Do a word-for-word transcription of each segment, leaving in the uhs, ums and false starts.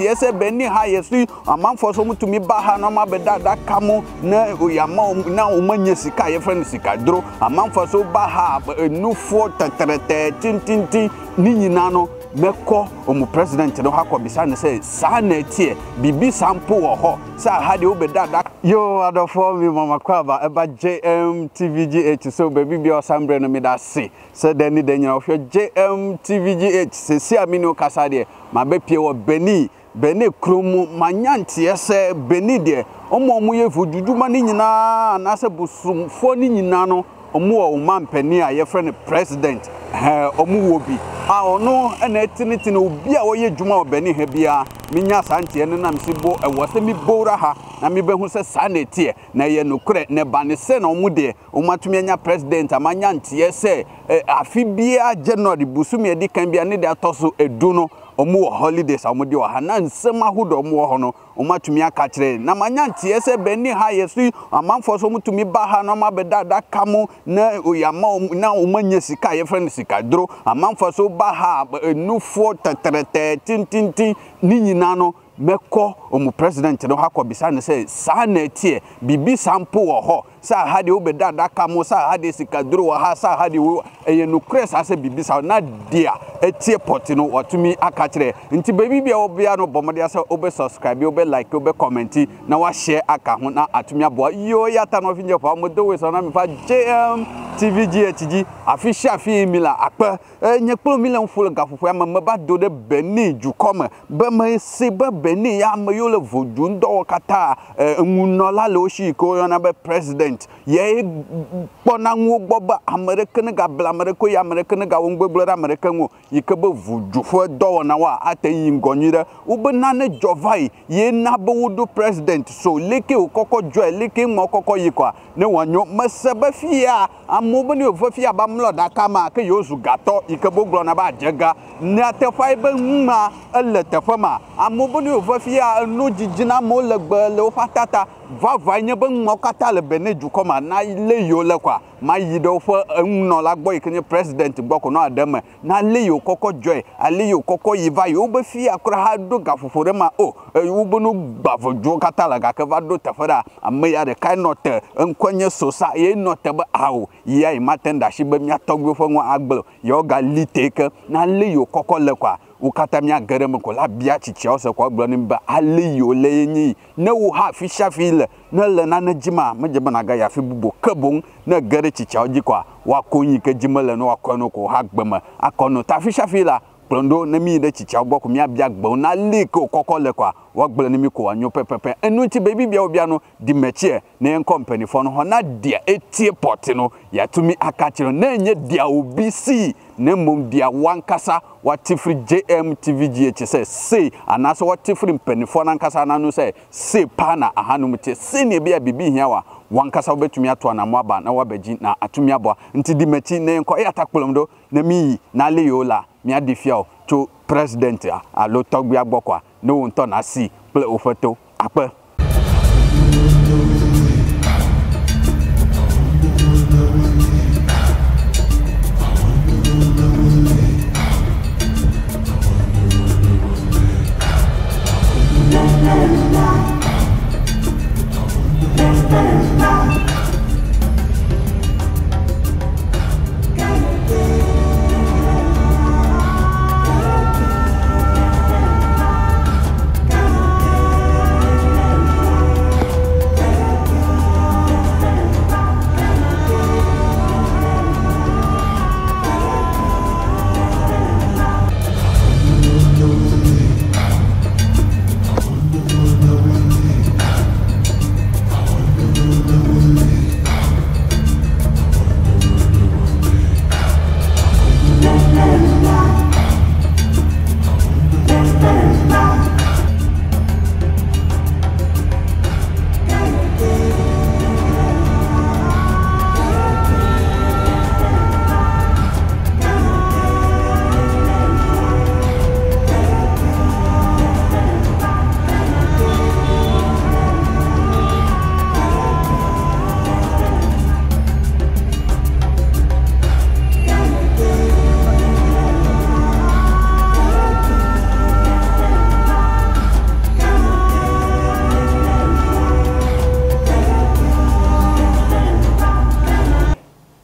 ese Benin ha yesu amanfo so mutumi ba ha no mabeda da kamo na oyama na omanye sika ye friend sika dro amanfo so ba ha nufo tetrete tintintin ni nyina no meko omu president no hakọ bisa ne say sa na tie bibi sampo wo ho sa ha de obeda da yo adofo mi mama kwaba eba J M T V G H so baby bi osambre no me da se se de ni de nyina ohwe J M T V G H se si amini o kasa de ma be pie wo Benin Benin kromu manyante ese Benin de omo omo ye voduduma ni nyina na se busumfo ni nyina no omo o mampani a ye friend president eh omo wo bi a ono na etiniti na obi a oye dwuma o Benin ha bia minya sante ne na msibo e wo se mi bora ha na mi behu se sa na etie na ye nokure ne bane se na omo de omo atumi anya president amanya ntie se afi bia January busumi edi kan bia ne de atoso edu no omo holidays omo de wa na nsem ahodo omo ho no omo atumi aka kire na manya ntie se Benin ha yesu amanfo so mutumi ba ha no mabeda da kamo na oyama na omo nya sika ye friend sika dro amanfo so ba ha nufo tetrete tintintin ni nyina no meko omu president no hakọ bisa ne say sa na tie bibi sampo wo ho sa ha de obeda da kamo sa ha de sika dro wo ha sa ha de eye no kres ase bibi sa na dia etie pot no otumi aka kire nti baby bia obia no bomode ase obe subscribe obe like obe comment na wa share aka ho na atumi abo yo yata no finje pa mo do we so na me fa J M T V G H G official fi mila akpa enye kpolo mila mfolo gafofo ama maba do de Benin ju come ba ma se ba Benin ya ma yo le Voduo ndo kata enwunola le oshi ko yo na be president ye kpona nwo gboba American ga bla America ya American ga wongbeglo American wo yikebe Voduo fo do na wa atayi ngonyire ubena ne jovai ye na be wudu president so leke okoko joy leke mo okoko yikwa ne wanyo masaba fia amobani ofafia ba mlo da kama ke yozu gato yikebe glo na ba jega ne atefai be nma ele tefama amobani ofafia no jijina mo legbe le ofatata vava nye be mo kata le Benin ju koma na le yo le kwa ma yido fo enno la gbo ikenye president gboko no adem na le yo koko joy ale yo koko yiva yo be fi akura ha do gafofore ma o ubunu gbavojo kata la ga ka va do tafara amma ya de kai note enkonye SOSSA ye note ba awo ya imatenda shi be mi atogbo fo nwa agbelo yo ga liteke na le yo koko le kwa ukata mi agere me ko la bia chichi o se ko gbo ni ba ale yo le yin na wo ha fi shafile na le na na jima me je bana ga ya fi bubo kabon na gere chichi o ji kwa wa konyi ke jimale no akono ko ha gbema akono ta fi shafila plondo na mi de chichi o ko mi abia gbo na le ko kokko le kwa wa gbele ni mi ko anyo pepepe enu ti baby bia obia no di mechie na en company fo no ho na dia etie pot no ya tumi aka kire na enye dia obi si na mom dia wankasa watifri J M T V G H say say anaso watifri mpanifo na nkasa na no say say pa na ahanum te say ne bia bibi hia wa wankasa obetumi ato na mo aba na wabagi na atumi abo nti di mechi na enko ya takpolom do na mi na leyola mi adifia to president a alo togbi agbokwa no wonto na si ple ofoto ape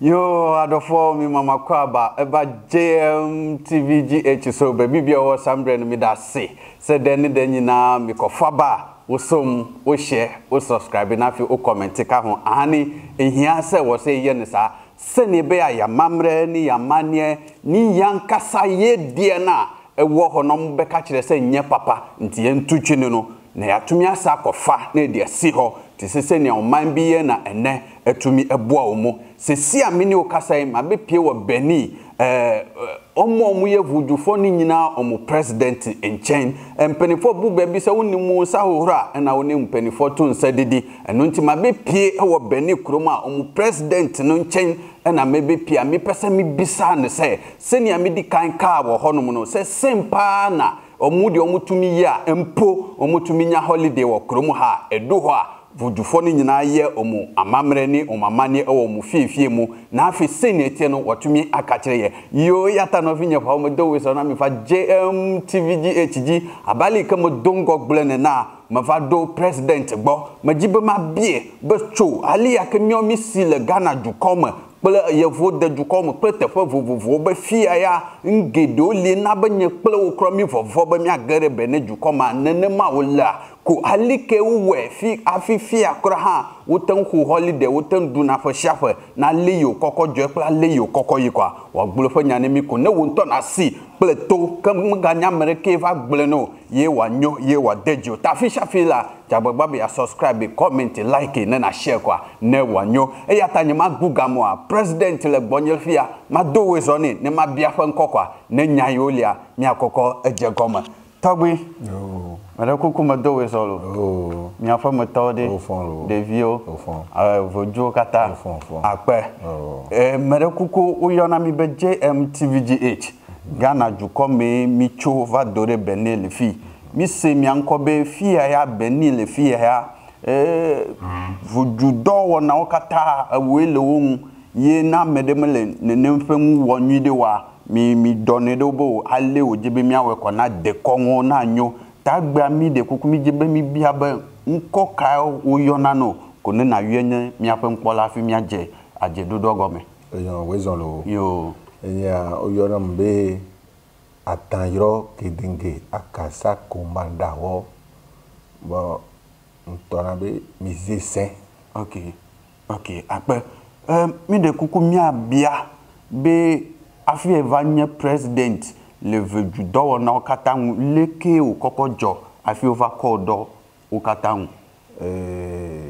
Yo, adofo mi mama kwaba eba J M T V G H so baby bia wo sambre no mi da se se den den nyina mi kofa ba wo som wo share wo subscribe na fi wo comment ka ho ani ehia se wo se ye ne sa se ne be ya mamre ni ya manie ni yankasa ye die na ewo ho no be ka kire se nye papa nti ye ntutwi no na ya tumi asa kofa na de si ho ti se se ne o man bi ye na ene etumi eboa wo mu se si amini o kasai ma be pie wo Benin eh omo omo ye Voduo ni nyina omo president enchen empenifo bu ba bi se wonimu sa hohora na woni empenifo to nsa didi eno nti ma be pie wo Benin kroma omo president no nchen na me be pie me pese me bisa ne se se ni amedi kan ka wo honom no se sempa na omo de omo tumi ya empo omo tumi nya holiday wo kromo ha edo ho a Voduo ni nyina ye omo amamre ni omamane e omo fiefie mu na afi senete no watumi akakire ye yo yata no finye pa omo do we so na me fa J M T V G H G abali ka mo dongo gblene na ma fa do president gbo majibe ma bie be cho ali ya ke mi o mi si le Ghana du comme ple ye vode du comme prete fa vovovo be fia ya ngedo le na benye ple wo kro mi vovo be mi agere Benin du comme nene ma wola ko alike uwe fi afifi akra ha wotan ku holiday wotan du na fo shafe na leyo kokko jo pla leyo kokko yi kwa wa gbulo fo nyane mi ko ne wonto na si ple to kam ganya mereke va gbulo no ye wa nyo ye wa dejo ta fi shafe la jababa be subscribe comment like na na share kwa ne wa nyo e ya tanye ma guga mo a president le gbonyel fia ma do we zoni ne ma bia fa nkokwa ne nyayolia mi akoko eje goma Tagui. No. Mera kuku mado we solo. Oh. Mi afa metode. Au fond. De vio. Au fond. Euh Voduo kata. Au fond, fond. Akpe. Oh. Eh mera kuku uyona mi be J M T V G H. Ghana juko me mi cho va dore Benin le fi. Mi se mi ankobe fi ya Benin le fi ya. Eh Voduo wona okata awe le won ye na medemele ne nemfemu wonwide wa mi mi donne do bo ale o jebe mi awe ko na de konwo na nyo tagba mi de kuku mi jebe mi bia ba nko ka o yona no ko ne na yenye mi afa nkola fi mi aje aje dodo gome eyan wezon lo yo eyan o yona mbe atanyro kedenge akasa komanda ho bo ntona be mize sen okay okay ape euh mi de kuku mi abia be afi evanye president le Voduo na okatangu leke o kokojo afi over kodo o katangu eh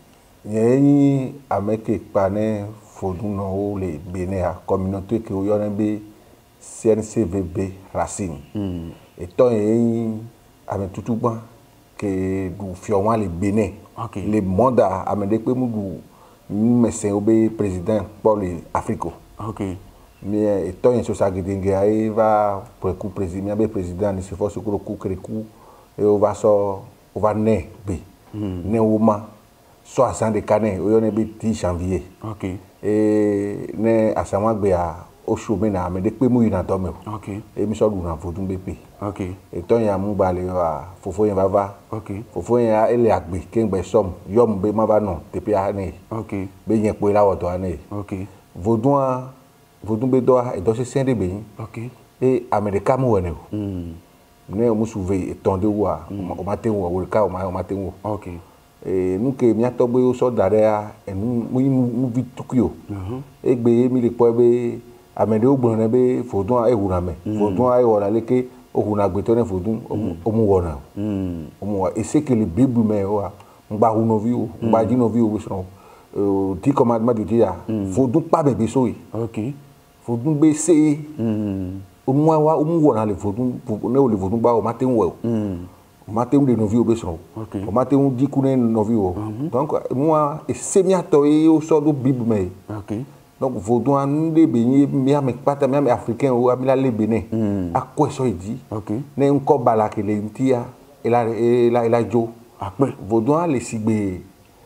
yeyi ameke pane Voduo no le Benin a communauté que o yona be C N C V B-RACINE mm. et ton yeyi ame tutugba que du fioma le Benin okay. Le monde ame de pe mu du mesen obe président pour le Afrique okay. Mais étant en SOSSA il va pour le coup président bien président il se force sur le coup crécou et on va so on va né b né ouma soixante de canet on est dix janvier OK et né à sama be a o chômé na mais depuis mu na to me OK et mi so du na Voduo B P OK étant ya mu ba le wa fofo yen va va OK fofo yen ele agbe kengbe som yom be ma ba no tepi a ne OK be yen po la wo to ane OK Voduo Voduo be do e do se sende be OK et America mo wone mm ne mo souve etonde wa o mate wo o ka o ma o mate wo OK e nu ke mi atogbe o so dare a enu mo mu vi tukio mhm egbe mi le po be amede ogbon na be Voduo e hura me Voduo e wora leke o huna gbe to ne Voduo o mu wona mm o mu e se que le bible me o ngba hu no vi o ngba ji no vi o so o ti commandement de Dieu Voduo pa be so yi OK Voduo be se mm o mu wa o mu wona le Voduo ne o le Voduo ba o mate wo mm o mate un de novi obeson o mate un diku ne novi o donc moi e se mi ato e o so do bible me OK donc Voduo an de benye mi ame pata mi ame africain o amila le Benin a ko so idi OK ne nko bala ke le ntia e la e la e la jo ape Voduo le sigbe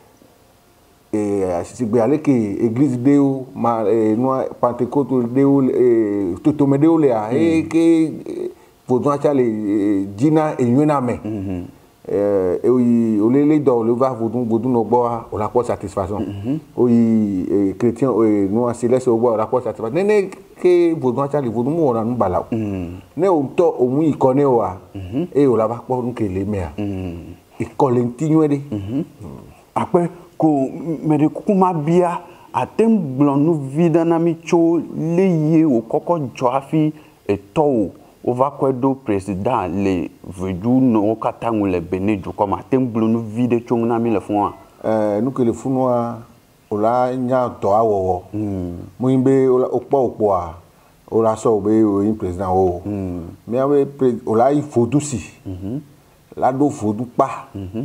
e sigbe ale ke église de o ma no Pentecôte de o e toto me de o le a e ke Voduo cha le jina e yuna me euh oui on les dans le va Voduo Voduo no boa on la satisfaction oui chrétien nous en céleste au boa la satisfaction nene que Voduo cha le Voduo mo na nbala ne o to o mu ikone wa e o la va po nu ke le mea e kolentinho de après ko mere kuma bia atem blonu vida na mi cho leye o koko joafi eto o va kwedo président le Voduo no katangu le Benin du comme atem blonu vida cho na mi le fon euh nous que le fon wa o la nya to awo mo imbe o po opo a o la so be o président o mais ave o la il faut aussi la do Voduo pa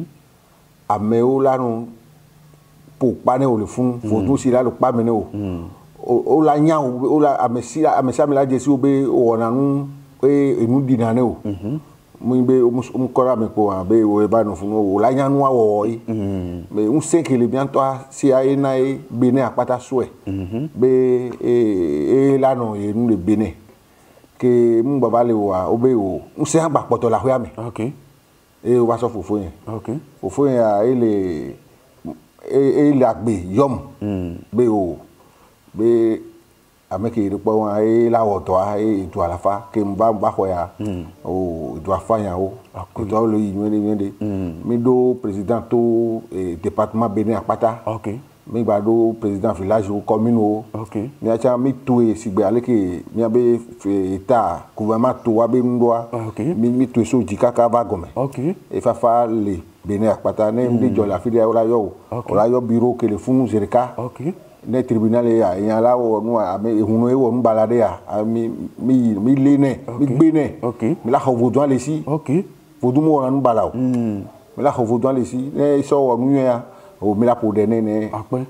ame o la no pour pas ne o le fond Voduo si la le pas mene o o la nya o la amesi amesi amela jesi o be o na nu e enu dinane o mu be o mu kora me ko be o e ba no fun o la nya nu awo yi mais un sait que le bien toi si a na e Benin apata soué be e la no e nu le Benin que mu baba le wa o be o un sait agba poto la hwa mi OK e o ba so fofo yen OK fofo yen a ele e la gbe yom be o be ameke ri po wan e la woto a e tu ala fa ke mba mba ko ya o do afa yan o ko to lo yi nwede nwede mi do président to département Benin apata OK mi gba do président village o commune o OK mi acha mi to e sigbe aleke mi abe état gouvernement to wa be ndoa mi mi to so jikaka ba gome OK e fa fa le Benin apata ne ndi jo la fide ola yo ola yo bureau que le funu zerika OK ne tribunal ya yan la wo nu ame ehunu e wo nu balade ya mi mi mi lene mi gbene mi la ho Voduo le si OK Voduo mo na nu balao mi la ho Voduo le si ne so wo nu ya o mi la po de ne ne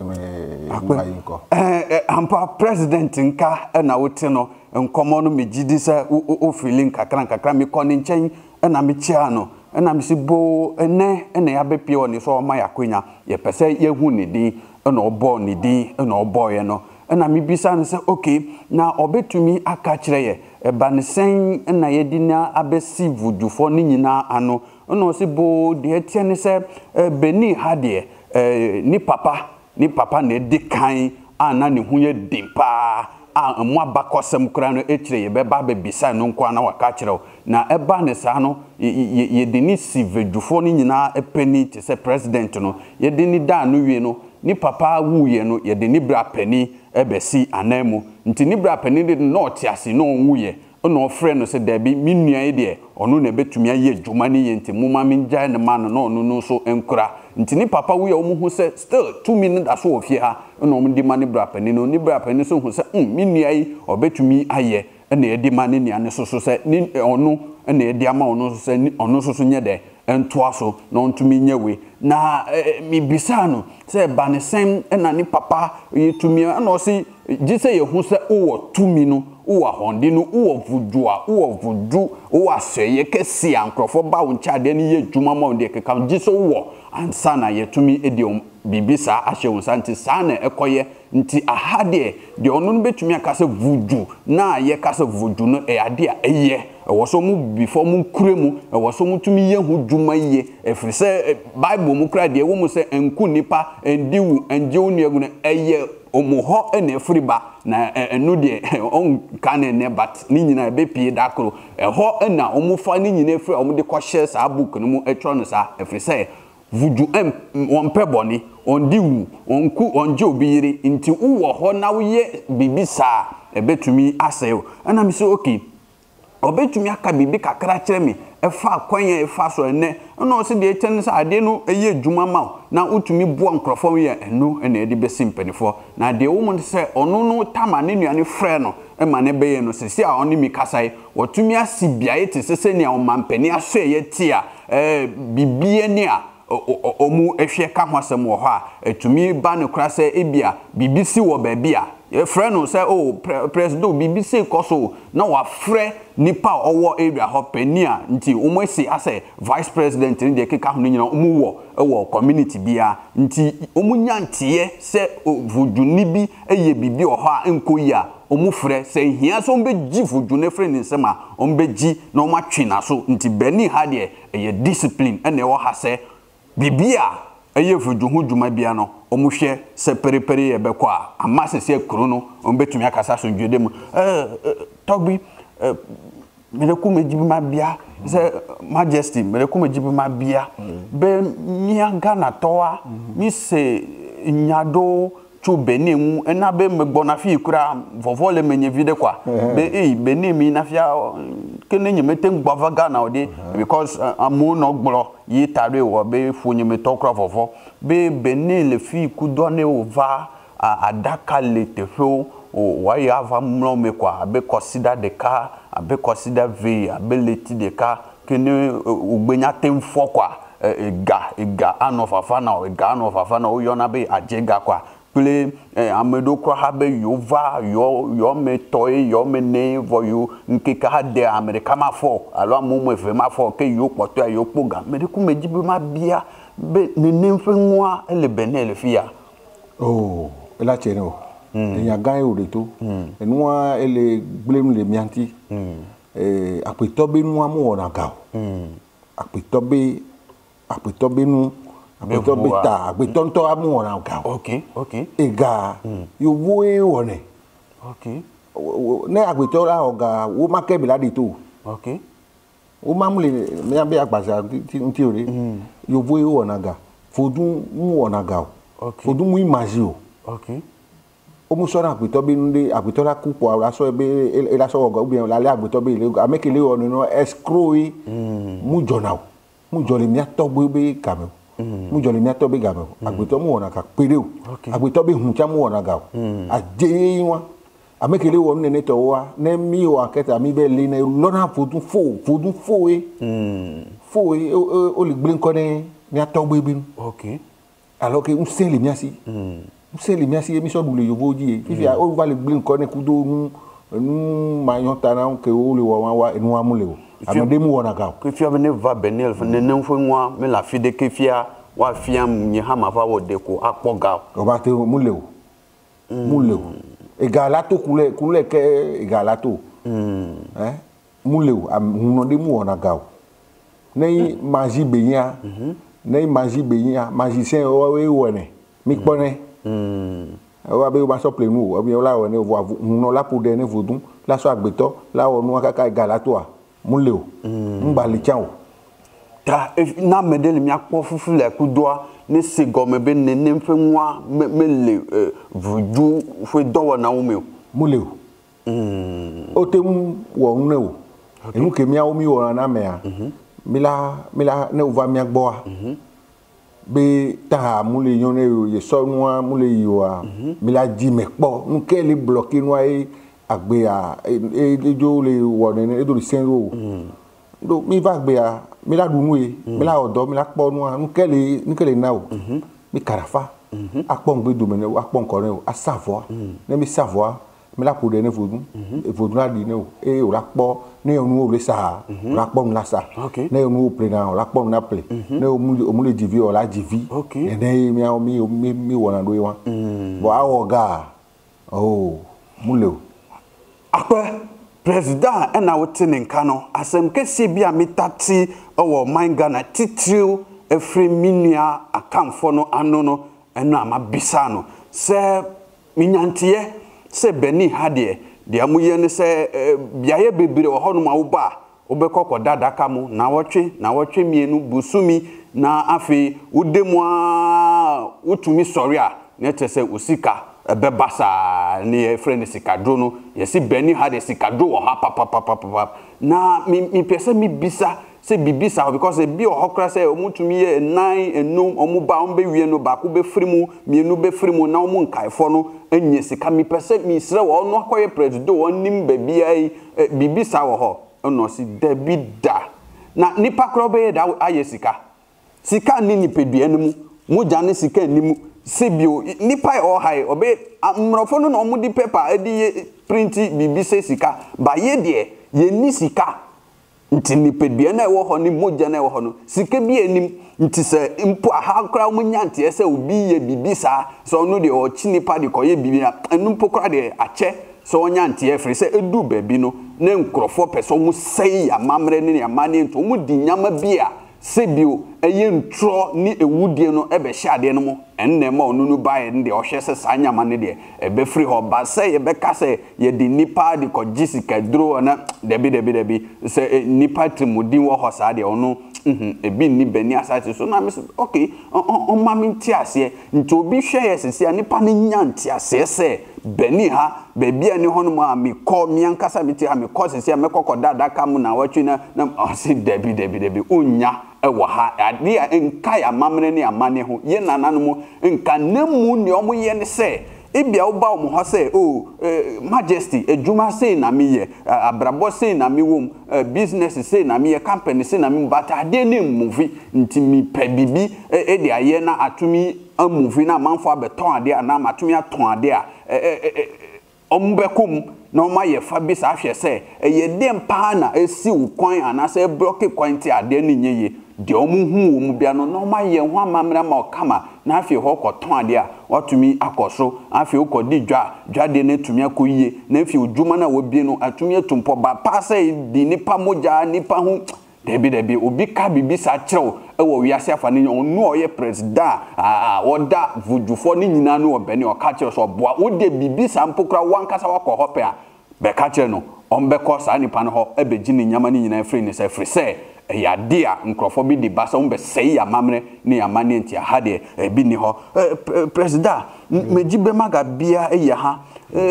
eh ampa president nka na wote no nkomo no me gidi se o feeling kakran kakra mi koni nchen na mi chia no na mi si bo ene ene ya be pie oni so ma yakonya ye pese ye hu ni din na obo ni din na obo ye no na mi bisa no se okay na obetumi aka kire ye e ba ne sen na ye di na abesi Voduo fo ni nyina ano na o si bo de tie ne se Benin ha de ni papa ni papa na di kan ana ne hu ye dimpa a mo abakosem kura no ekire ye be ba be bisa no nkwa na waka kire na eba ne sa no ye de ni si Voduo fo ni nyina epeni te se president no ye de ni da no wie no ni papa wu ye no ye de ni bra pani ebesi anamu nti ni bra pani de no tiase no wu ye no frɛ no se da bi minua ye de ono na betumi aye adwuma ni ye nti muma minja ne ma no no no so enkura nti ni papa wu ye omu hu se still two minutes aso ofie ha no omu di ma ni bra pani no ni bra pani so hu se um minua yi obetumi aye na ye di ma ni nia ne so so se ni ono na ye di ama ono so se ono so so nye de entoa so na ontumi nyewe na mi bisa no se ba ne sem na ni papa yetumi na o si gise ye hu se o tumi no o ahondi no o Voduo a o Voduo o aseye kesi ankrofo ba wo nchade ni ye dwuma ma onde keka gise wo ansa na yetumi edi bibisa ahye wo santi sa na ekoye nti ahade de onu no betumi aka se Voduo na ye ka se Voduo no e ade a eye ewo so mu before mu kuremu ewo so mu tumi ye hu dwuma ye efri se Bible mu kra de wo mu se enku nipa endiwu enje onu egunu eye omuho ene efriba na enu de on kan ne but ni nyina be pie dakro eho na omufa ni nyina efri omu de ko share sa book no mu etro no sa efri se Voduo em won peboni on diwu onku onje obiyire nti uwo ho na wo ye bibisa ebetumi aseyo ana mi se okay obetumi aka bibi kakra kire mi efa kwanya efa so ene na o se de eten sa ade no eye dwuma ma na utumi bo nkrofo ye enu na edi besi mpanifo na de wo mu se onu no tama ne nuane frɛ no e ma ne beye no se si a oni mi kasai otumi asibia ye te sese ne o mampani aso ye ti a eh bibie ne a omu ehwe ka hwasem wo ho a etumi ba ne kra se ebia bibisi wo ba bia ye friend no say oh president B B C koso na wa frɛ nipa owo area ho penia nti omo si ase vice president ni de keka ho nyina omo wo ewo community bia nti omo nyantie se vuduni bi eye bibi oho a enkoyi a omo frɛ se hia so ombe gi vudune frɛ ni nsema ombe gi na omo atwe na so nti Benin ha de eye discipline ene wo ha se bibia eye vuduhu djuma bia no omo hwe se periperi ye bekọ a amasese kru no ombetumi akasa so dwede mu eh togbi meleku mejibi ma bia se Majesty meleku mejibi ma bia be mianga na toa mi se nyado chu Benin mu ena be megbona fi kura vovo le menye vide kwa be eh Benin mi na fia kene nyemete gbava Ghana ode because amu no gboro yi tare wo be fu nyemete kura vovo be Benin le fi ku donne over adaka le tefo wa ya va mlo me kwa be consider the car abe consider v abe leti de car kene ugbenya temfo kwa ega ega anofafa na ega anofafa na oyona be ajega kwa play amedo kwa habe yova yo yo me toy yo me ne vo you nkeka ha de America ma fo alo amumu efe ma fo ke yo poto yo poga me de ku mejibi ma bia be ne nemfe nwa ele Benin le fia oh ela cheno ya gan o de to enwa ele blame le mianti eh apetobe nu amu ona ga apetobe apetobe nu apetobe ta apetonto amu ona ga okay okay ega yo wo e wone okay ne apetora oga wo make bi ladi to okay o mamule me abi agbasa nti ore yo wo e wona ga fodun mu ona ga okay fodun mu imagine o okay omu sora agbetobe nde agbetola kupo ara so ebe ela so ogo bi la le agbetobe ile amekele onu no escrow mu jona mu jole mi atogbe be game mu jole mi atogbe game agbeto mu wona ka pere o agbetobe huncha mu wona ga aje yin wa amekele wonu ne to wa ne mi o aketa mi be le ne lona fodun fo fodun fo e fo e o le gbe nko ne mi atogbe bi okay alors que un sel mi asi c'est les merci émission boule yovo di fifi o va le blin ko ne kudo nu nu mayon tana ke o le wa wa enu amule o amade mu wona ga ke fia ne va Benin ne ne fo nwa me la fi de ke fia wa fiam nyi ha ma va wo de ko apoga o ba te mule o mule o e ga la to kule kule ke e ga la to eh mule o am de mu wona ga nei maji beyan nei maji beyan magicien o we wone mi pone Hmm. Wa be o ba so play nu o bi la o ne vo nu la po de ne vodun la so agbeto la o nu akaka igala to a mu le o ngba le chan o ta na medel mi akpo fufu le kudoa ne se gome be ne ne mfe nwa me le vuju fo dowo na wo me o mu le o hmm o te mu wo ne o enu ke mi a o mi wo na me a mi la mi la ne o va mi agbo a be ta mule yone ye so nwa mule yiwa mi la di me po nke le bloquer nwa e agbe a ejo le woni ne edo sen ro do mi va agbe a mi la dunu e mi la odo mi la po nwa nke le nke le na o mi karafa apon gbe do me ne apon ko ne o a savoir ne mi savoir mi la po de ne vodun e vodun la di ne o e o la po ne onu o le sa o la po la sa ne onu o pre na o la po na ple ne o mu o mu le divi o la divi e ne mi a mi mi mi wona do wa bo a o ga oh mu le o akwa president e na wote ne nka no asem kese bia metati owo man Ghana titriu efre minua akamfo no ano no eno amabisa no se minyantie se Benin ha de de amuye ne se biaye bebere wo hono ma wo ba obekoko dadaka mu na wotwe na wotwe mienu busumi na afi udemu a utumi sori a ne tese usika ebebasa ne friend sikadro no yesi Benin ha de sikadro wo ha papa papa papa na mi mi pese mi bisa se bibisa because e bi ohokra se omutumi ye nine enum omuba ombe wie no ba ko be frimu mienu be frimu na omu nkaifo no enye sika mi pese mi sre wo no akoye president onim ba bia bibisa wo ho no si debida na nipa kro be da aye sika sika ni nipedua nemu mu jane sika nimu sebio nipa o hai obe mrofo no no di paper edi printi bibi se sika ba ye de ye ni sika nti nipadua na ewo ho ni moja na ewo ho no sika bi anim nti se mpo aha kra mo nyante ese obi ye bibi sa so no de o chi nipa de koye bibi na enu mpo kra de ache so onyante e firi se edu baby no na nkrofo peso mu sei amamre ne amane nto mu di nyama bia sebio eye ntro ni ewudie no ebe hyade no mo enne ma onu nu bae nde ohwe se sanyama ne de ebe free ho ba se ye beka se ye di nipa di ko jisika dro na debi debi debi se nipa trimudi wo ho sa de onu mhm ebi ni beni asate so na me okay on ma mi nti ase nti obi hwe ye sese nipa ne nya nti ase se beni ha bebi ani ho no ma me ko mi ankasa mi ti ha me ko sese me kokoda daka mu na watwi na na ase debi debi debi onya ewa ha ade enka ya mamre ne amane ho ye nananu mu nka nemu ne omo ye ne se ebia oba omo ho se oh Majesty ejuma se na mi ye abrabo se na mi wom business se na mi ye company se na mi but ade ne movie nti mi pe bibi e de aye na atumi a movie na manfo abeton ade na matumi aton ade a ombekum na oma ye fa bi sa hwe se eye dem pa na esi ukwan anase e block kwan ti ade ne nyeye de omu hu omu bia no na oma ye ho amamra ma okama na afie ho koton ade a watumi akoso afie ukodi dwa dwa de ne tumi akoyie na afie odwuma na wobie no atumi atumpo ba pa se di nipa moja nipa hu debi debi obi ka bibi sa kyerɛw ewo wiase afa ne onu oye president a oda vudufo ne nyina no obeni o ka kyerɛ so boa wo de bibi sa mpokra wankasa wakɔ hɔ pe a be ka kyerɛ no ombekɔ sa nipa no hɔ ebegi ne nyama ne nyina free ne se free se ya dia nkrofo bi di basa umbe sei ya mamre ni ya mane ntia hade ebi ni ho president mejibe maga bia e ya ha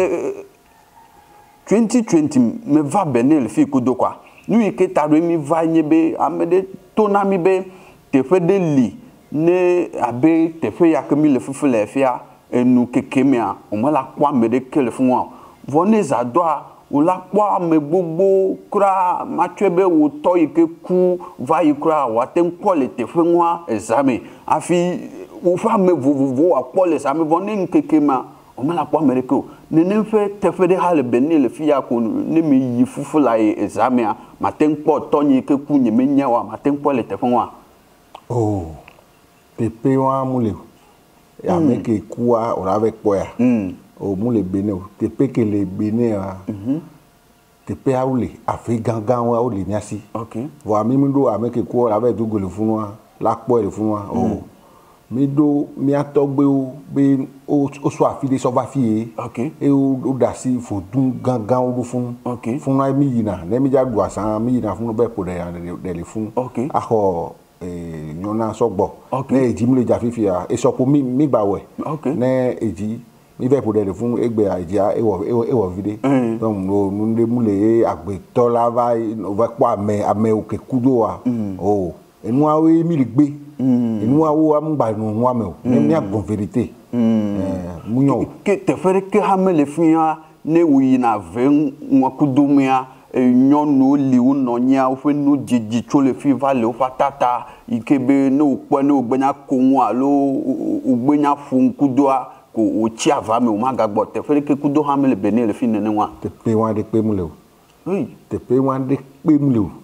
twenty twenty me va Benin fi kudokwa nu iketa do mi va nyebe amede tona mi be tefe de li ne abe tefe yakemi le fufu le fia enu kekemia o mala kwa mede kele fun wa voneza doa ula kwa me gbogbo kra matwebe wo to ike ku va ikra wa tem quality fenwa examen afi wo fa me vovovo akpole sa me vone nkekema o mala kwa mereko ne ne fe tefe de hale Benin le fia ko ne me yi fufu la examen matem po to nyi ike ku nyeme nya wa matem quality fenwa oh pepe wa mule ya mm. meke kuwa ora avec poya mm. o mule Benin te peke le Benin a mhm te pe aule afi gangan wa o le nyasi okay vo ami mi do ameke ku ora avec du gole funwa la po le funwa o mi do mi atogbe o be o so afi de so ba fi okay e o dasi fo dun gangan o fun okay funwa mi yina ne mi ja du asan mi yina fun be po de de le fun okay aho eh nyona sogbo ne eji mi le ja fifi a e so po mi mi gba we okay ne eji mi ve pour de fun egbe aja e wo e wo vide donc no nde mule agbe to la va o va kwa me ame o ke kudo wa oh enu awe mi le gbe enu awo am gba nu wa me o ne mi agbon vérité eh munyo ke te fere ke ha me le fia ne wi na ve nwa kudo me a nyon no li wo no nya o fe no jiji cho le fi va le o fa tata ikebe no po no gbenya ko nwa lo ugbenya fun kudo a ko o chi ava me o maga gbo te fere ke kudo ha me le Benin le fi nene wa te pe wa de pe mu le o oui te pe wa de pe mu le o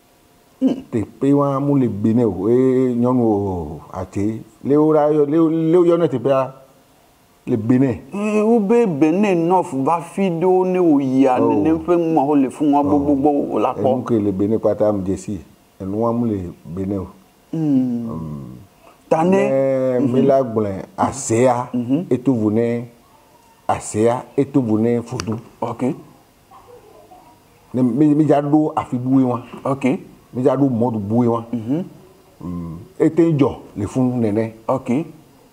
te pe wa mu le Benin o e nyonu o ati le o ra yo le le yo na te pe le Benin e o be Benin no va fido ne o ya ne fe mo ho le fun wa gbogbo o la po ke le Benin pata Majesty enu wa mu le Benin o mm tane milagble asea etuvune asea etuvune fudu okay ne mi jadu afibuwe wa okay mi jadu modu buwe wa mhm mm etenjo le fun nene okay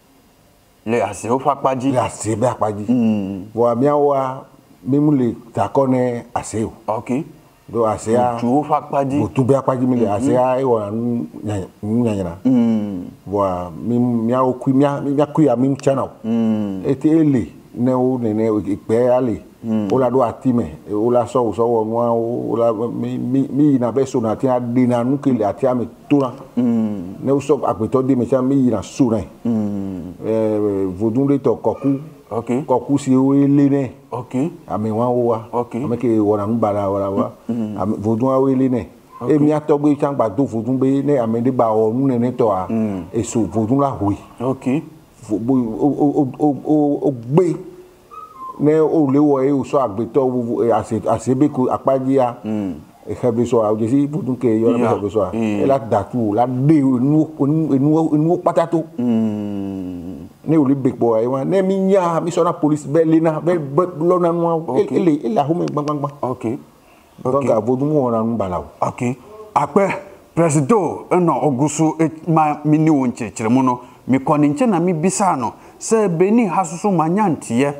le ase o fapaji le ase be apaji mm wo mi awa mi mu le takone ase o okay do asea tu fapaji o tu be apaji mi le asea e wo nya nya mm wa mi mi awo ku mi mi ku ya mi channel mm eti ele ne o nene ikpe ale o la do atime o la so so wo nwa o la mi mi na be so na ti ade na nu kele ati ame tora ne o so agbeto de me cha mi na so ren eh vodun le to koku okay koku si o ele ne okay ame wa o wa okay ame ke wo na ngbara wa wa ame vodun a o ele ne e mi atogbe chan gba do vodun be ne ame de gba o nu ne to a eso vodun la hui okay o o o o o gbe ne o le wo e o so agbeto ase asebeku apajia e hebe so a jesi vodun ke yo na hebe so a e la datu la de nu nu nu patato ne o le bepo e wa ne mi nya mi so na police be le na be lo na nu ele ele ahome gbangbangba okay donc a vodun mo na nu balawo okay akpe presido eno ogusu ma mini wonche chiremu no mi koni nche na mi bisa no se Benin hasusu manyantie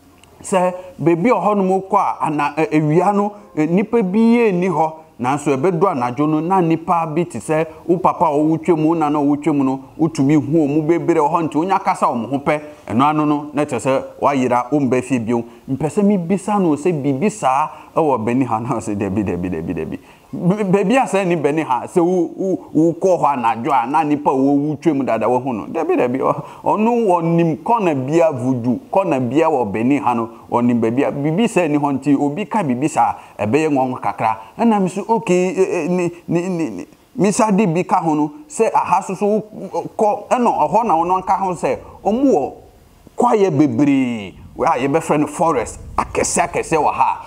se bebi ohonu mo kwa ana ewia no nipa biye ni ho nanso ebedo anajo no na nipa bi ti se u papa o wutwemu na na wutwemu no utumi hu omu bebere ho nti onya kasa o mo ho pe eno anu no na tese wa yira o mba fie bio mpese mi bisa no se bibisa e wo Benin ha na se debi debi debi debi bebi asa ni Benin ha se u u ko ho anajo na nipa wo wutwemu dada wo hu no debi debi onu wonim kona bia vudu kona bia wo Benin ha no onim bebia bibisa ni ho nti obi ka bibisa ebeye ngon kakra na mi so okay ni ni ni misa di bi ka ho no se ahasusu ko eno oho na wono nka ho se omu wo kwaye bebre we a ye be friend forest akese akese wa ha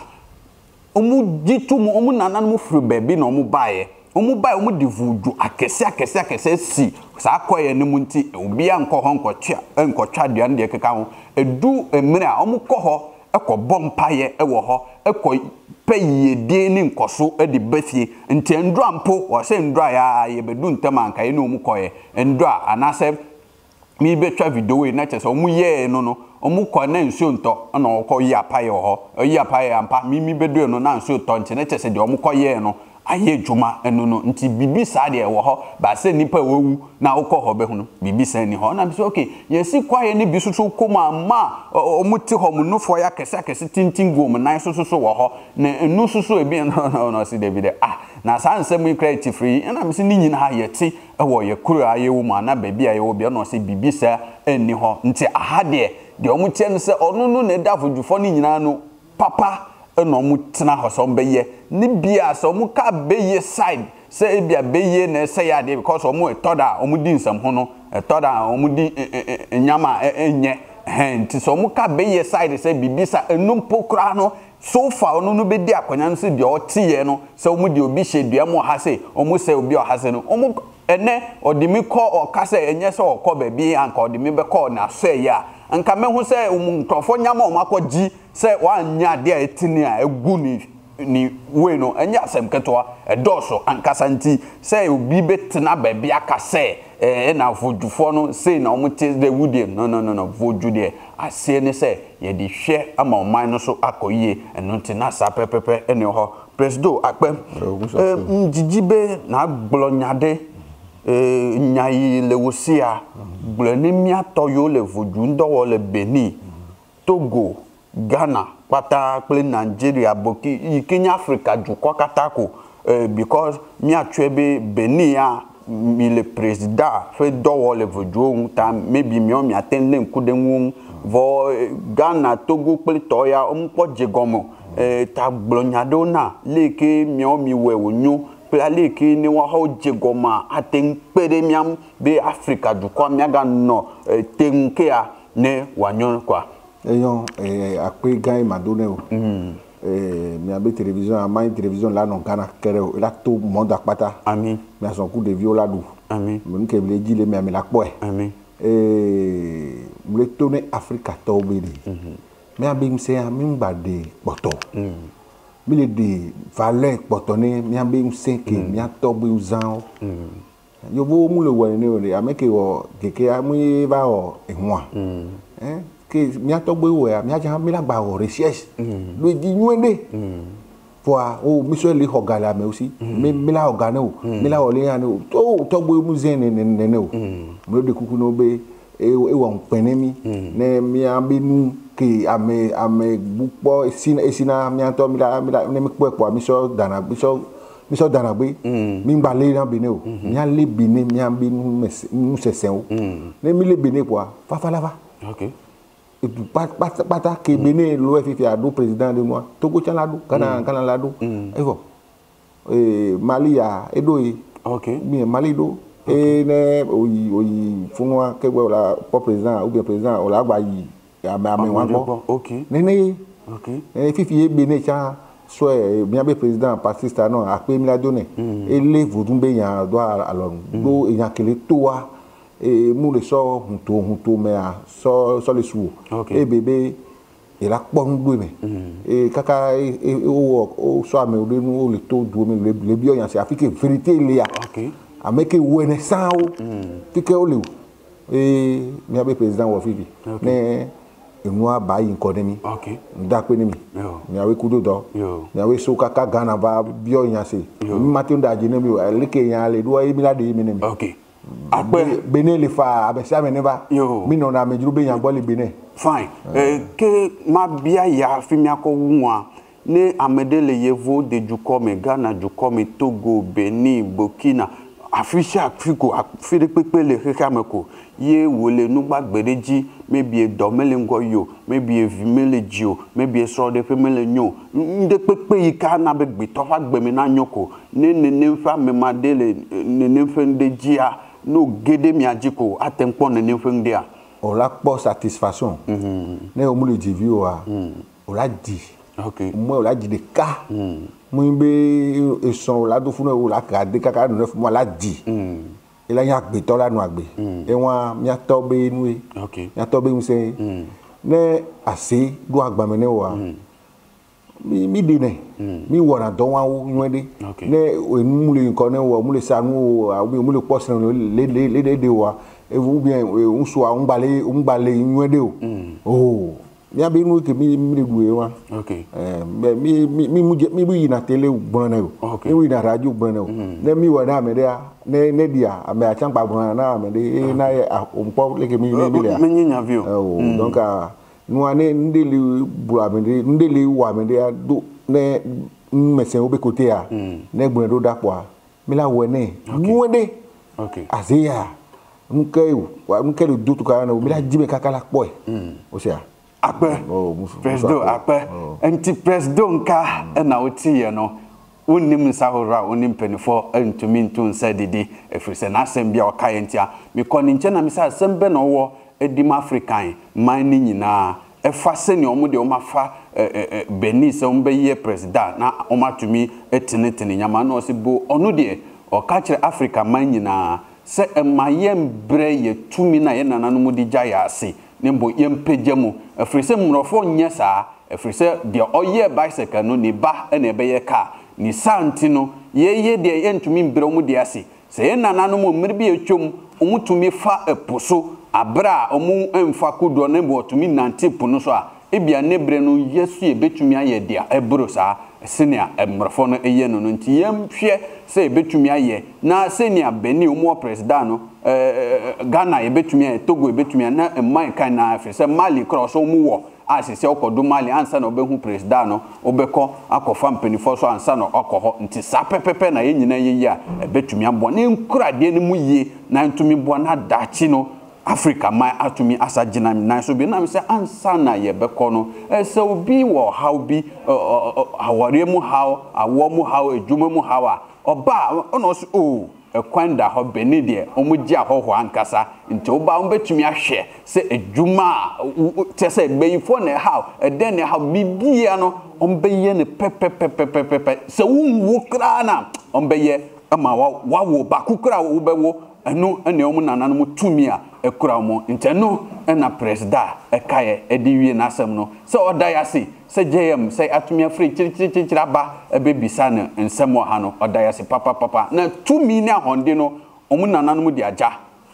omu jitu mu omu nanan mu fru bebi na omu bae omu bae omu di vudu akese akese akese si sa kwaye ne mu nti obi a nko ho nko twa nko twa duan de keka ho edu emire a omu ko ho ekọ bompaye ewo ho ekọ peyede ni nkoso e de bafie nti ndra mpo wo se ndra ya ye bedu ntama nka ye no mu koye ndra anase mi betwa video we na chese omu ye no no omu ko na nsuo nto na okọ yi apaye ho yi apaye ampa mi mi bedu no na nsuo to nti na chese de omu ko ye no aye dwuma eno no nti bibi sa de wo ho ba se nipa wowu na ukọ ho be hu no bibi sa ni ho na bi so okay yesi kwaye ni bi susu koma ma omuti ho mu nufo ya kese kese tintin go mu nan susu so wo ho na enu susu e bi no no si de bi de ah na sa nsem creative free na mi se ni nyina ha yeti e wo ye kuru aye wo mu na ba bi aye wo bi no se bibi sa eni ho nti aha de de omuti en se onu no na da fodufo ni nyina no papa eno mu tena hosom beye ni bia so mu ka beye side se bia beye na se ya de because omu etoda omu di nsam ho no etoda omu di nyama enye nti so mu ka beye side se bibisa enum pokra no so far onu no be di akonya no se de otiye no se omu di obi hye mo ha se omu se obi o ha se no omu ene odimi ko o ka se enye se okọ ba bi anka odimi be ko na so ya anka me hu se ntofo nyama o makoji se wanya de etini a egu ni ni we no enya asem ketwa edoso anka santi se obi betena ba bi aka se e na vodufo no se na omuti de wudie no no no no vodu de ase ne se ye di hwe ama oman no so akoyie eno nti na sa pepepe ene ho presido akpe njijibe na gblonyade eh nyai lewosia gbloni miato yo le vodu ndo le Benin Togo Ghana pata kle Nigeria boki Kenya Africa juko katako eh, because miatwebe Benin a mi le president fe do le vodu ta maybe mi o mi atende nkudenwu vo Ghana Togo kle toya ompo jegomo eh, ta gblonyado na leke mi o mi we wonyo aleki ni wa ho jegoma aten pere miam be Africa du kwa miaga no tenke a ne wanyon kwa eyon eh akwe gai madone o mm eh mi abe télévision a mai télévision là non kana kere o la to monde akpata amen mi son coup de viola du amen mon ke vle di le mi la po amen eh mle tone Africa to be di mi abe mse a mi gbade poto mm mi le de valeur potone mi ambe msenke mi atobe uzan yo bo mu le wele ne ole ameke wo keke amu ba o ehun eh ke mi atobe wo ya mi aja mi la gba o recherche lo di nwende for o mi so le hogala me aussi mi mi la hogane o mi la ole ya ne o to to gbo mu zen ne ne ne o mo de kuku no be e wo npene mi ne mi ambe nu que ame ame bukpo esina esina mi anto mi la mi la ne mi po epo mi so dana mi so mi so dana gbe mi gba le na Benin o mi a le Benin mi a bi nu sesen o ne mi le Benin po fa fa la fa OK et pata pata que Benin lo F F A do président de moi Togo chan la do kana kana la do e vo e Mali ya edo e OK mi Mali do e ne oyi oyi funwa ke gbe la po président ou bien président o la gba yi ame ame wa ko OK nene OK e fifi Benin cha so e bien be président pasista non a pe mi la donné e le vodun be yan do alors do yan kele to wa e mu le so hunto hunto me a so so le su e bebe e la po ngbe me e kaka e o o so ame o le nu o le to du mi le bi o yan se afike vérité le ya OK ameke wene sa o fike o le e mi abe président wo fifi ne enu abayi nko ni mi OK nda pe ni mi mi awe kudo do mi awe so kaka Ghana ba bi o yan se mi mati nda je ni mi o leke yan le do e mi la de mi ni mi OK ape Benin le fa abesa me ne ba mi no na me juru be yan bo le Benin fine eh ke ma bia ya fi mi akowuwa ne amedele yevo de jukome Ghana jukome Togo Benin Burkina Afrika Afriko afire pepe le kekameko ye wole nugba gbereji maybe domele ngoyo maybe vimele jio maybe so de pemele nyo nde pepe yika na be gbe to fa gbe mi na nyoko ne ne ne fa me madele ne ne fende jia no gede mi ajiko atempo ne ne fende a o la po satisfaction ne o mu le divi o a o la di OK mo la di de ka mo be eson la do fun o la ka de kaka no fun mo la di ila ya gbe to la nu agbe e won mi ato be nu e OK mi ato be mi se ne ase do agba me ne wa mi mi de ne mi wona do wa nu de ne o mu le nko ne wo mu le sanu o mu le po sanu le le le de wa e vous bien un so un balé un balé nu de o oh mi abi nu ke mi mi duwe wa OK eh mi mi mi mi mi na tele gbon na o mi wi na radio gbon na o ne mi wa na me dia ne ne dia ame a champa gbon na me de na o mpo le ke mi ne mi le me nyinya view oh donc a nu ane ndele bu a me de ndele wa me de do ne mesen obe kote a ne gbon do dapo a mi la wo ne nu de OK azia nke wa nke le do to ka na mi la jibe kakala po e o se a ape president ape anti president ka na oti ye no unim sahora unim penifo antumi ntun sadidi efrise na asem bia okaye ntia me koni nche na me sa asem be no wo edim african man ni nyina efa se ne omo de o mafa Benin se o be ye president na o matumi etinetini nyama na o se bo onu de o ka kire africa man nyina se emayem bre ye tumi na ye nana no mu di gya ya ase nembo yempejemu efrise mrofo nyesa efrise de oye bicycle no ni ba na ebeye ka ni santi no ye ye de yentumi mbre omu de ase se ye nana no mu mre bi etwom omu tumi fa eposo abra omu emfa kudo nembo otumi nante puno so a ebia nebre no yesu e betumi aye de ebro sa senia emrofo no eye no nti yemhwe se betumi aye na senia Benin omu president no eh Ghana e betumi aye Togo e betumi na man kan na afese Mali cross omu wo asese okodo Mali ansa na obehu president no obekọ akọfa mpanifo so ansa na okoho nti sa pepepe na ye nyina ye ya e betumi abo ne nkurade ne mu ye na ntumi bo na dachi no Africa mai atumi asagina na so bi na me se ansa na ye beko no e se obi wo how bi awore mu how awo mu how ejuma mu how a oba ono so o ekwanda ho Benin de omugi ahoho ankasa nti oba ombetumi ahwe se ejuma te se gbeyifo na how eden na how bibia no ombeye ne pepepepepepe se wunwu kra na ombeye ama wa wo bakukra wo bewo eno ene omu nana no tumi a ekura mo nteno na president ekaye ediwie na asem no se odayase se J M se atumi afri chirichirichira ba ebebisa ne nsem ha no odayase papa papa na tumi na honde no omu nana no di aja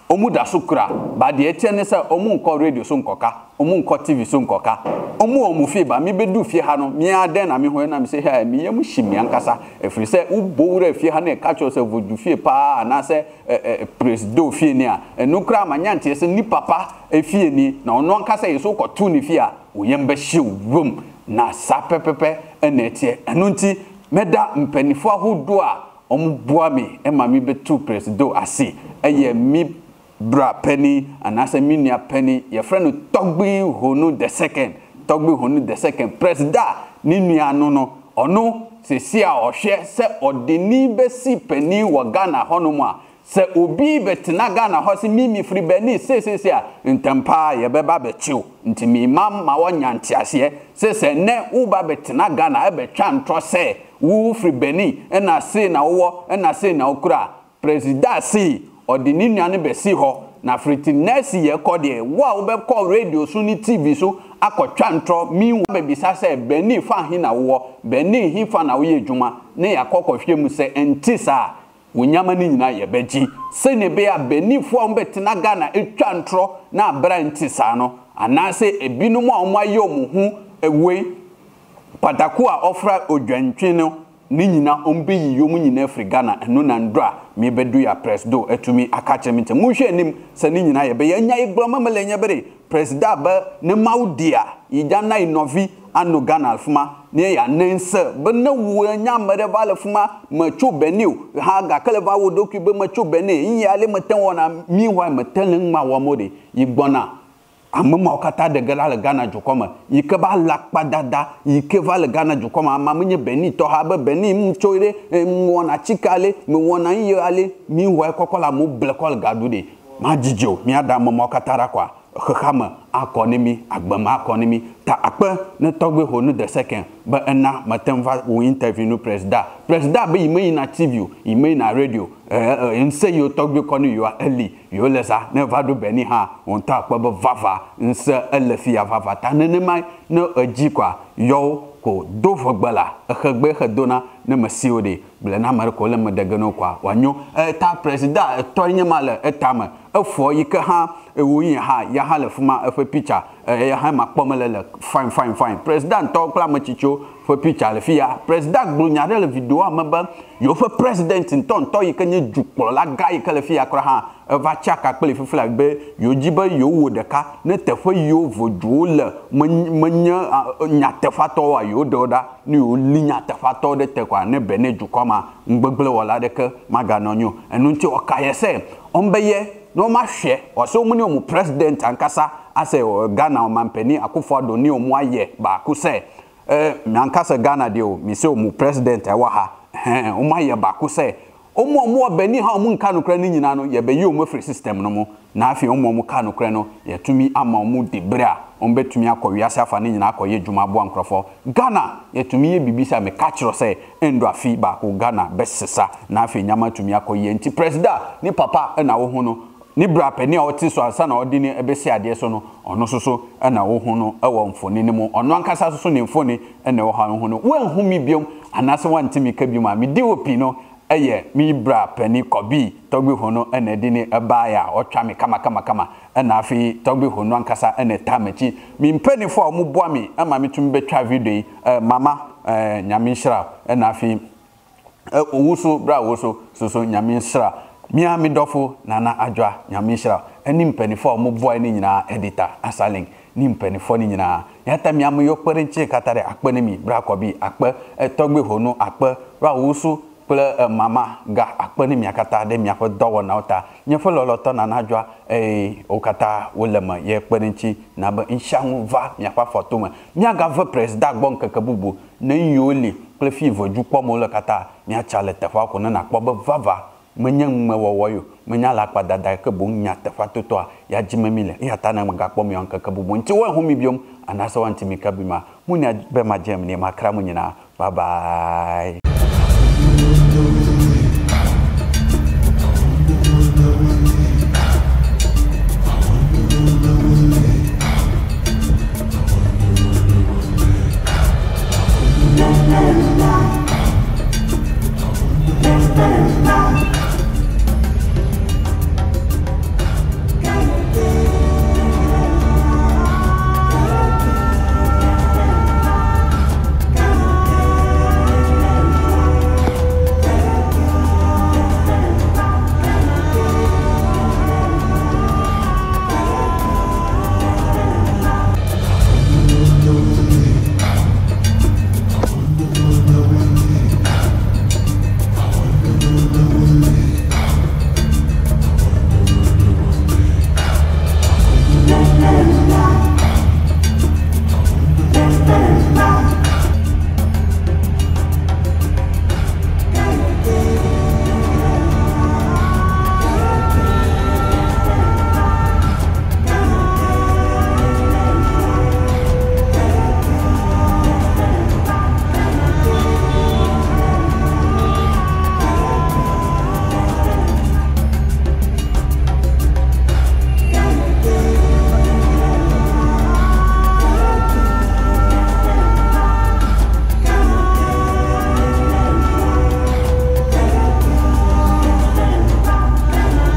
omu da so kura ba de etie ne se omu nko radio so nkoka omu nko tv so nkoka omu omu fie ba mi bedu fie ha no mi aden na mi ho na mi se ha mi yam himi ankasa efiri se ubowura fie ha na ka cho se vodu fie pa na se president fie ni a enu kura manyante se ni papa efie ni na ono ankasa yeso kotu ni fie a oyem be hye wom na sa pepepe ena etie enu nti meda mpanifo ahodo a omu boa mi e ma mi betu president ase eye mi bra penny and as a minia penny your friend Togbi Honu the second Togbi Honu the second president ni nua no no ono se sia o hwe se odeni besi penny wa Ghana hono mu a se obi betina Ghana ho se mimi free Benin se se se a ntempa ye beba bechiw ntimi mam ma wonya ntiase se se ne uba betina Ghana e betwa ntro se wu free Benin e na se na wo e na se na okura president si odini nuane besi ho na Franternity ye kode wa wo be call radio so ni tv so akotwa ntro mi wo be bisa se Benin fa hi na wo Benin hi fa na wo ye dwuma ne yakokohwe mu se entisa wonyama ni nyina ye beji se ne be a Benin fo wo betina Ghana etwa ntro na abra entisa no anase ebinum a wo aye omu hu ewe pataku a ofra odwantwe no ni nyina ombe yiyom nyina afri Ghana eno na ndra me bedu ya presdo etumi akache minte muhwe nim se ni nyina ye be yanya igboma melenya bere presida ba ne maudia yijana inovi anu Ghana alfuma ne ya nense be na wuanya mere valfuma machu Benin ha ga kaleva wo doku be machu Benin yale meten wona mi wa meten ma wo mode yigbona amama okata de gala Ghana jukoma yikeba lakpa dada yikeva le Ghana jukoma amamunye Benin to ha be Benin mchoire mwona chikale mwona yale mi wa kokola mu blekol gadude majijo mi ada amama okata rakwa khama akonimi agbama akonimi ta akpa ne Togbi Honu the second ba ena matemva wo interview no president president be yime na tv yime na radio eh nse yo Togbi konu yo ali yo lesa ne vado Benin ha on ta akpa ba vava nse elefi ya vava ta ne mai no aji kwa yo ko do fogbala khagbe khadona ne masiode ble na mar ko le medagano kwa wanyo ta president to nyemale etama efo yike ha ewuyin ha ya halefuma efe picture ya ha makpomele fine fine fine president to kla machicho fo picture le fia president glunyare le video amaba yo fo president nton to yike nye jukpolo la gai kale fia kra ha eva chaka kpele fifla be yo jiba yo wodeka ne tefo yo Voduo le manya nyatefato wa yo doda ni o linya tefato de te kwa ne Benin jukoma ngbegbele wala de ke maganonyo enu nti okayese ombeye no ma hwe o so mu ni o mu president ankasa ase Ghana o mampeni Akufo-Addo ni o mu aye ba ku se eh ankasa Ghana de o mi se o mu president e wa ha eh o mu aye ba ku se o mu o mu Benin ha o mu nka no kra ni nyina no ye be yi o mu free system no mu na afi o mu o mu ka no kra no ye tumi ama o mu debra o betumi akọwi ase afa ni nyina akọye dwuma bo ankrofo Ghana ye tumi ye bibisa me ka kiro se endo afi ba ko Ghana besesa na afi nyama tumi akọye nti president ni papa na wo hu no ni bra pani a oti so ansa na odi ni ebesi ade so no ono soso na wo hu no e wo mfoni ni mu ono ankasa soso ni mfoni na wo ha hu no wo hu mi biom anase wantimi ka biom a mi di opi no eye mi bra pani kobi Togbi Honu na di ni eba ya otwa me kama kama kama na afi Togbi Honu ankasa na tamachi mi mpanifo a mu boa mi ama mi tum betwa video yi mama nyame nhira na afi owuso bra woso soso nyame nhira Mia mi dofo nana adwa nyame nhira eni mpanifo mo boy ni nyina editor asalink ni mpanifo ni nyina yata mi am yo kperenche katare akpene mi bra kobi akpe Togbi Honu akpe ra wusu ple mama ga akpene mi akata de mi akwe dowo na ota nyefo loloto nana adwa eh okata wolema ye kperenchi na ba inshangu va mi akwa foto ma mi aga va president gbon kakabubu na yoli ple fi voju pomo le kata mi achale tefa ko na akpo ba vava menyang mewowoyo menyala kpadada ke bon nyata fatoto ya jimemile ya tana magakpo mi anka kabubu nti wo hu mi biom anasa wanti mi kabima munya be majem ni makra munyina bye bye.